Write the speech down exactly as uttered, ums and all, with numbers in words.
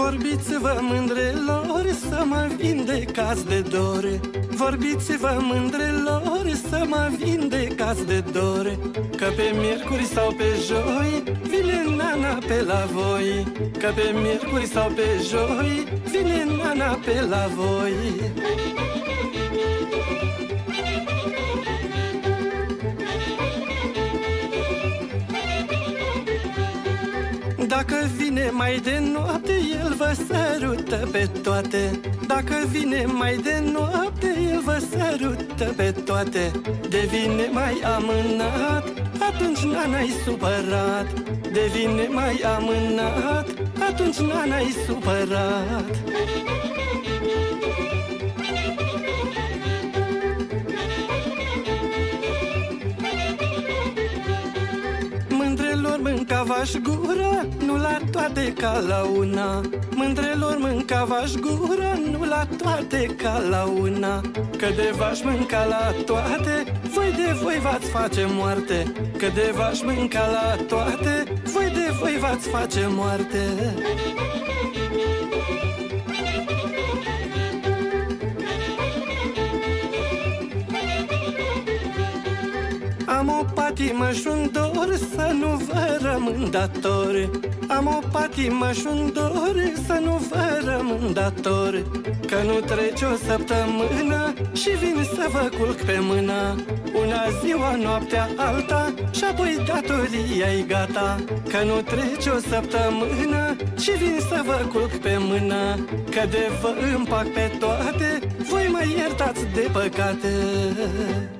Vorbiți-vă, mândrelor, să mă vindecați de dor. Vorbiți-vă, mândrelor, să mă vindecați de dor. Că pe miercuri sau pe joi vine nana pe la voi. Că pe miercuri sau pe joi vine nana pe la voi. Dacă vine mai de noapte, el vă sărută pe toate. Dacă vine mai de noapte, el vă sărută pe toate. De vine mai amânat, atunci nana-i supărat. De vine mai amânat, atunci nana-i supărat. Mândrelor mâncava-și gura, nu la toate ca la una. Mândrelor mâncava-și gura, nu la toate ca la una. Că de v-aș mânca la toate, voi de voi v-ați face moarte. Că de v-aș mânca la toate, voi de voi v-ați face moarte. Am o patimă și-un dor să nu vă rămân dator. Am o patimă și-un dor să nu vă rămân dator. Că nu trece o săptămână și vin să vă culc pe mână. Una ziua, noaptea alta și apoi datoria-i gata. Că nu trece o săptămână și vin să vă culc pe mână. Că de vă împac pe toate, voi mă iertați de păcate.